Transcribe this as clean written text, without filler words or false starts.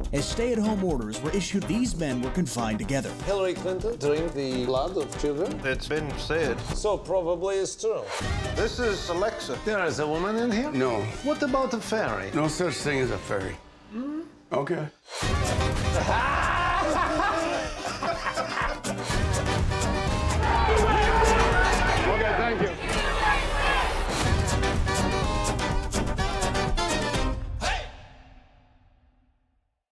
As stay-at-home orders were issued, these men were confined together. Hillary Clinton drank the blood of children? It's been said. So probably it's true. This is Alexa. There is a woman in here? No. What about a fairy? No such thing as a fairy. Okay.